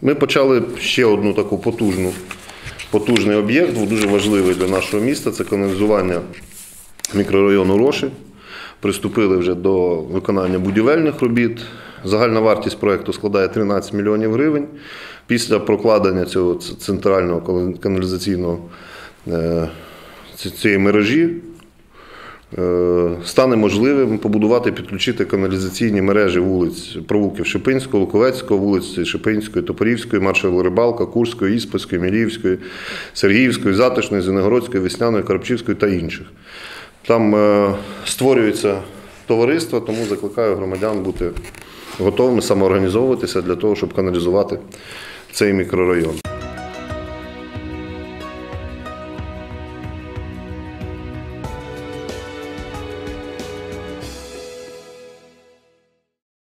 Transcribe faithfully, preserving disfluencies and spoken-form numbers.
Ми почали ще одну таку потужну, потужний об'єкт, дуже важливий для нашого міста, це каналізування мікрорайону Роші. Приступили вже до виконання будівельних робіт. Загальна вартість проєкту складає тринадцять мільйонів гривень. Після прокладення цього центрального каналізаційного цієї мережі стане можливим побудувати, підключити каналізаційні мережі вулиць провулків Шипинського, Луковецького, вулиці Шипинської, Топорівської, Маршала Рибалка, Курської, Іспанської, Міліївської, Сергіївської, Затишної, Звенигородської, Весняної, Коробчівської та інших. Там створюється товариство, тому закликаю громадян бути готовими самоорганізовуватися для того, щоб каналізувати цей мікрорайон.